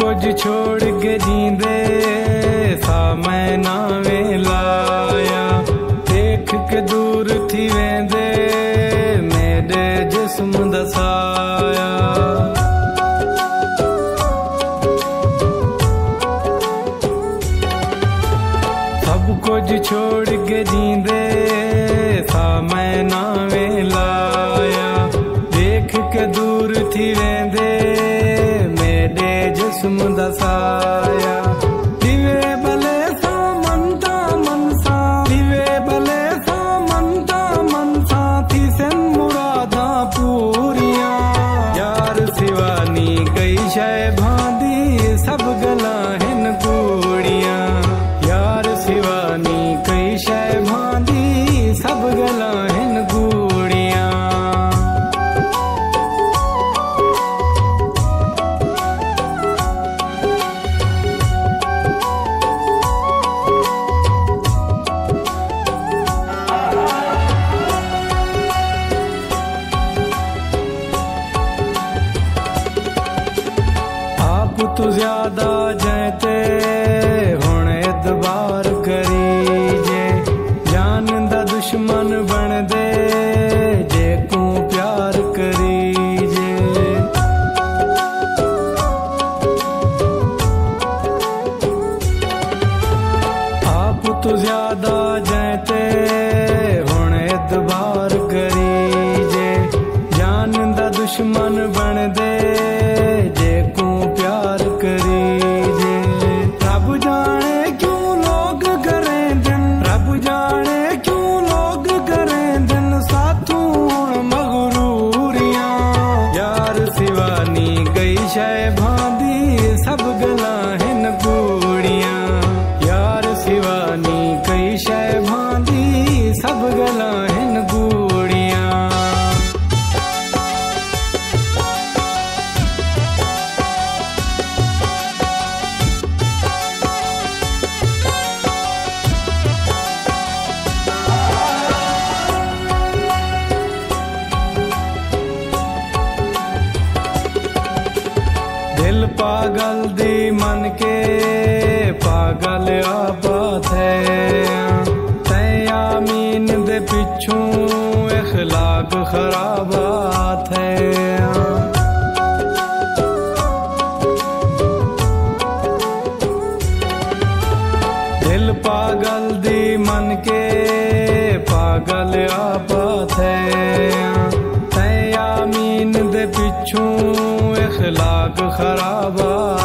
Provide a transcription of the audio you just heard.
कुछ छोड़ के जींदे सा मैं ना लाया, देख के दूर थी वेंदे मेरे जिस्म दसाया। सब कुछ छोड़ के जींदे सा मैं ना लाया, देख के दूर थी वेंदे मेरे जिस्म दसाया। दिवे भले सा मनता मनसा, दिवे भले सा मनता मनसा, थी सन मुरादा पूरिया। यार सिवानी कई शय भांदी सब गला हिन कूड़िया, यार सिवानी कई शय भांदी सब गला हिन कूड़िया। तू ज्यादा जैते हुण एतबार करीजे, जान दा दुश्मन बन दे जे को प्यार करीजे। आप तू ज्यादा जैते हुण एतबार करीजे, जान दा दुश्मन बन दे जे को प्यार करीजे। रब जाने क्यों लोग करें दिन, रब जाने क्यों लोग करें दिन, साथू मगरूरियां। यार सिवानी कई शय भांदी सब गला हिन कूड़ियां, यार सिवानी कई शय भांदी सब गला हिन कूड़ियां। दिल पागल दी मन के पागल आबाद है, तैयामीन दे पिछू इखलाक खराबात है। दिल पागल दी मन के पागल आबाद है, तैयामीन दे पिछू इखलाक खराबा